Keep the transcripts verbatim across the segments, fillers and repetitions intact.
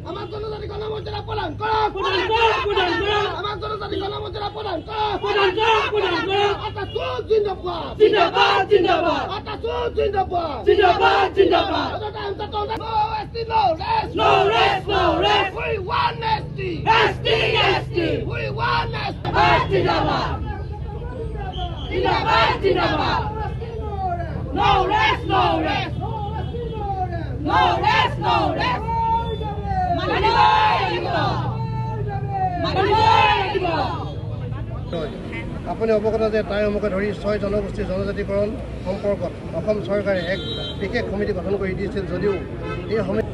আমার জনজাতি গণমর্যাদা প্রদান করো প্রদান করো প্রদান করো আমার জনজাতি গণমর্যাদা প্রদান করো প্রদান করো প্রদান করো আতাসু জিন্দাবাদ জিন্দাবাদ জিন্দাবাদ আতাসু জিন্দাবাদ জিন্দাবাদ জিন্দাবাদ no esti no rest no rest no rest we want esti esti esti we want esti জিন্দাবাদ জিন্দাবাদ জিন্দাবাদ no rest no rest no rest no rest আপুনি অৱগত যে তাই অমুকে ধৰি ছয় জনগোষ্ঠীৰ জনজাতিকৰণ সম্পৰ্কত অসম চৰকাৰে এক বিশেষ সমিতি গঠন কৰি দিছিল যদিও এই সমিতি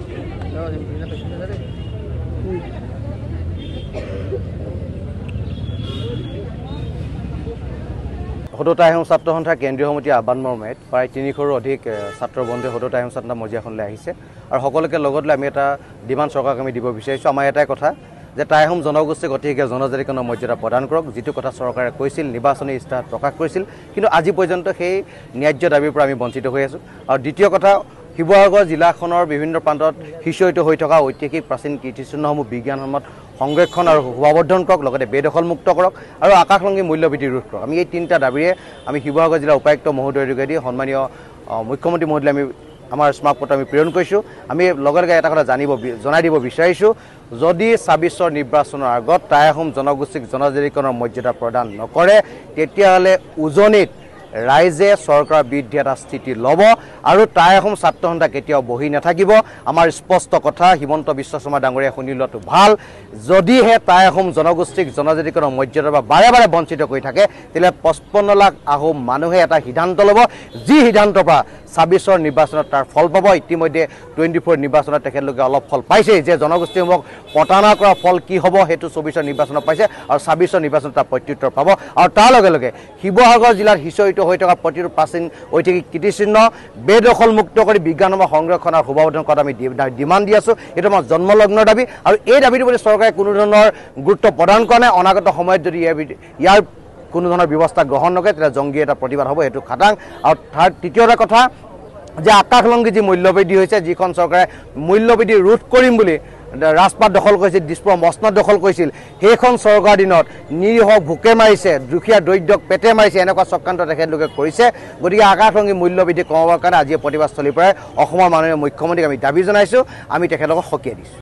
সদৌ তাই আহোম ছাত্ৰ সন্থাৰ কেন্দ্ৰীয় সমিতি আহ্বান মৰ্মেত প্ৰায় তিনিশৰো অধিক ছাত্ৰ বন্ধুৱে সদৌ তাই আহোম ছাত্ৰ মজিয়াখনলৈ আহিছে আৰু সকলোকে লগত লৈ আমি এটা ডিমাণ্ড চৰকাৰক আমি দিব বিচাৰিছোঁ আমাৰ এটাই কথা যে তাই আহোম জনগোষ্ঠী গতিকে জনজাতিকৰণৰ মৰ্যাদা প্ৰদান কৰক যিটো কথা চৰকাৰে কৈছিল নিৰ্বাচনী ইস্তাহাৰত প্ৰকাশ কৰিছিল কিন্তু আজি পৰ্যন্ত সেই ন্যায্য দাবীৰ পৰা আমি বঞ্চিত হৈ আছোঁ আৰু দ্বিতীয় কথা শিৱসাগৰ জিলাখনৰ বিভিন্ন প্ৰান্তত সিঁচৰিত হৈ থকা ঐতিহাসিক প্ৰাচীন কীৰ্তিচিহ্নসমূহ বিজ্ঞানসন্মত সংৰক্ষণ আৰু শোভাবৰ্ধন কৰক লগতে বেদখলমুক্ত কৰক আৰু আকাশলংঘী মূল্যবৃদ্ধি ৰোধ কৰক আমি এই তিনিটা দাবীৰে আমি শিৱসাগৰ জিলা উপায়ুক্ত মহোদয়ৰ যোগেদি সন্মানীয় মুখ্যমন্ত্ৰী মহোদয় আমি আমাৰ স্মাৰকপত্ৰ আমি প্ৰেৰণ কৰিছোঁ আমি লগে লগে এটা কথা জানিব জনাই দিব বিচাৰিছোঁ যদি ছাব্বিছৰ নিৰ্বাচনৰ আগত টাই আহোম জনগোষ্ঠীক জনজাতিকৰণৰ মৰ্যাদা প্ৰদান নকৰে তেতিয়াহ'লে উজনিত ৰাইজে চৰকাৰৰ বিৰুদ্ধে এটা স্থিতি ল'ব আৰু টাই আহোম ছাত্ৰ সন্থা কেতিয়াও বহি নাথাকিব আমাৰ স্পষ্ট কথা হিমন্ত বিশ্ব শৰ্মা ডাঙৰীয়া শুনি লোৱাটো ভাল যদিহে টাই আহোম জনগোষ্ঠীক জনজাতিকৰণৰ মৰ্যাদাৰ পৰা বাৰে বাৰে বঞ্চিত কৰি থাকে তেতিয়াহ'লে পঁচপন্ন লাখ আহোম মানুহে এটা সিদ্ধান্ত ল'ব যি সিদ্ধান্তৰ পৰা ছাব্বিছৰ নিৰ্বাচনত তাৰ ফল পাব ইতিমধ্যে টুৱেণ্টি ফ'ৰ নিৰ্বাচনত তেখেতলোকে অলপ ফল পাইছেই যে জনগোষ্ঠীসমূহক প্ৰতাৰণা কৰা ফল কি হ'ব সেইটো চৌবিছৰ নিৰ্বাচনত পাইছে আৰু ছাব্বিছৰ নিৰ্বাচনত তাৰ প্ৰত্যুত্তৰ পাব আৰু তাৰ লগে লগে শিৱসাগৰ জিলাত সিঁচৰিত হৈ থকা প্ৰতিটো প্ৰাচীন ঐতিহাসিক কীৰ্তিচিহ্ন বেদখলমুক্ত কৰি বিজ্ঞানসন্মত সংৰক্ষণ আৰু শোভাবৰ্ধন কৰাত আমি ডিমাণ্ড দি আছোঁ এইটো আমাৰ জন্মলগ্নৰ দাবী আৰু এই দাবীটোৰ প্ৰতি চৰকাৰে কোনো ধৰণৰ গুৰুত্ব প্ৰদান কৰা নাই অনাগত সময়ত যদি ইয়াৰ কোনো ধৰণৰ ব্যৱস্থা গ্ৰহণ নকৰে তেতিয়া জংগী এটা প্ৰতিবাদ হ'ব সেইটো খাটাং আৰু থাৰ্ড তৃতীয়টা কথা যে আকাশলংঘী যি মূল্যবৃদ্ধি হৈছে যিখন চৰকাৰে মূল্যবৃদ্ধি ৰোধ কৰিম বুলি ৰাজপাট দখল কৰিছিল দিছপুৰ মছনদ দখল কৰিছিল সেইখন চৰকাৰ দিনত নিৰীহক ভোকে মাৰিছে দুখীয়া দৰিদ্ৰক পেটে মাৰিছে এনেকুৱা চক্ৰান্ত তেখেতলোকে কৰিছে গতিকে আকাশলংঘী মূল্যবৃদ্ধি কমাবৰ কাৰণে আজি প্ৰতিবাদস্থলীৰ পৰাই অসমৰ মাননীয় মুখ্যমন্ত্ৰীক আমি দাবী জনাইছোঁ আমি তেখেতলোকক সকীয়াই দিছোঁ।